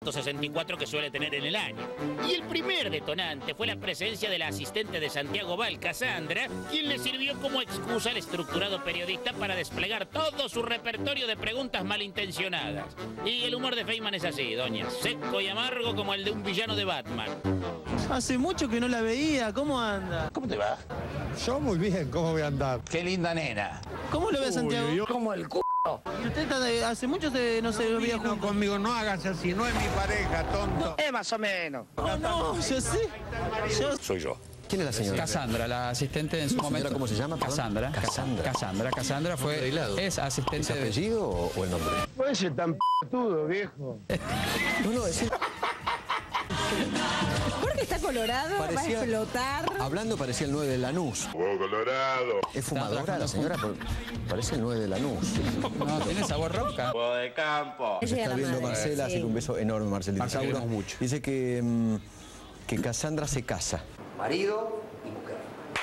64 que suele tener en el año. Y el primer detonante fue la presencia de la asistente de Santiago Val, Cassandra, quien le sirvió como excusa al estructurado periodista para desplegar todo su repertorio de preguntas malintencionadas. Y el humor de Feynman es así, doña, seco y amargo como el de un villano de Batman. Hace mucho que no la veía, ¿cómo anda? ¿Cómo te va? Yo muy bien, ¿cómo voy a andar? Qué linda nena. ¿Cómo lo ve Santiago? Como el c***. ¿Y usted hace mucho no se veía juntos? Conmigo no hagas así, no es mi pareja, tonto. Más o menos. No, yo sé. Soy yo. ¿Quién es la señora? Cassandra, la asistente en su momento. ¿Cómo se llama? Cassandra. Cassandra fue es asistente ¿Es apellido o el nombre? Puede ser tan p***tudo, viejo. No, es... Porque está colorado, va a Parecía- explotar. Hablando parecía el 9 de Lanús. Colorado. ¿Es fumadora la señora? Parece el 9 de Lanús. No, tiene sabor roca. Juego de campo. Se está viendo Marcela, así que un beso enorme, Marcelita. Marcela, Sauro queremos mucho. dice que Cassandra se casa. Marido y mujer.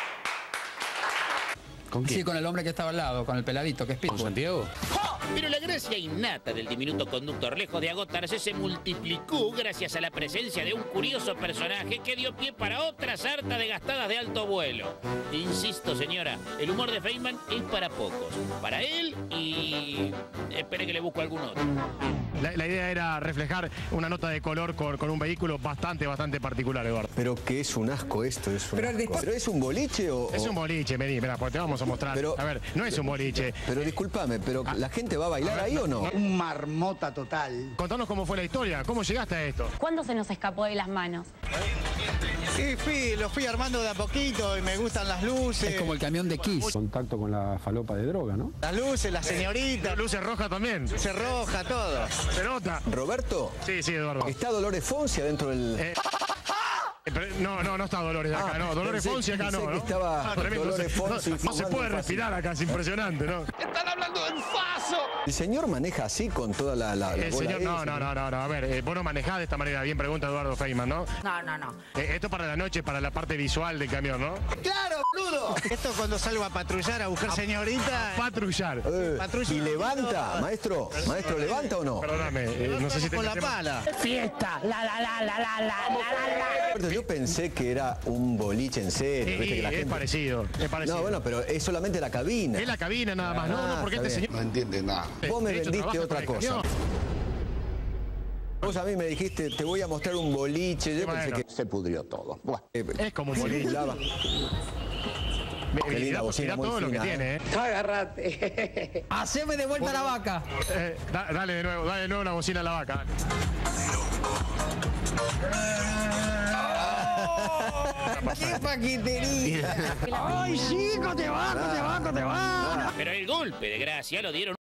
¿Con quién? Sí, con el hombre que estaba al lado, con el peladito, que es Pitbull. Santiago? Pero la gracia innata del diminuto conductor, lejos de agotarse, se multiplicó gracias a la presencia de un curioso personaje que dio pie para otra sarta de gastadas de alto vuelo. Insisto, señora, el humor de Feynman es para pocos. Para él y... espere que le busco algún otro. La idea era reflejar una nota de color con un vehículo bastante particular, Eduardo. Pero que es un asco esto, es un asco. ¿Pero es un boliche o...? Es un boliche, vení, mirá, porque te vamos a mostrar. Pero- a ver, no es un boliche. Pero discúlpame, pero ¿la gente va a bailar ahí o no? Un marmota total. Contanos cómo fue la historia, cómo llegaste a esto. ¿Cuándo se nos escapó de las manos? Sí, lo fui armando de a poquito y me gustan las luces. Es como el camión de Kiss. Contacto con la falopa de droga, ¿no? Las luces, las señoritas, Luces rojas también. se roja, todo. Se nota. ¿Roberto? Sí, Eduardo. ¿Está Dolores Fonsi adentro del...? Pero no está Dolores acá, no. Dolores pensé- Fonsi acá pensé no, que ¿no? estaba Tremendo, Dolores Fonsi no se fumando puede fácil. respirar acá, es impresionante, ¿no? ¿El señor maneja así con toda la El bola señor, esa? no, a ver, vos no manejás de esta manera, bien pregunta Eduardo Feynman, ¿no? No. Esto para la noche, para la parte visual del camión, ¿no? ¡Claro, boludo! Esto cuando salgo a patrullar, a buscar señorita. Patrullar. Patrulla. ¿Y levanta, maestro? ¿Maestro levanta o no? Perdóname, no sé si te con la metemos- pala. Roberto, yo pensé que era un boliche en serio. ¿viste? Que la Es gente... parecido, es parecido. No, bueno, pero es solamente la cabina. Es la cabina nada más, no, porque está este bien. señor... No entiende nada. Vos me de hecho, vendiste trabaja otra con el cosa. camión. Vos a mí me dijiste, te voy a mostrar un boliche. Yo Bueno. pensé que... Se pudrió todo. Buah. Es como un boliche. Lava. Qué linda Mirá bocina, muy todo lo que fina, tiene, Agárrate. Haceme de vuelta la vaca. Dale de nuevo la bocina a la vaca. ¡Qué paquetería! ¡Ay, chico, te bajo! Pero el golpe de gracia lo dieron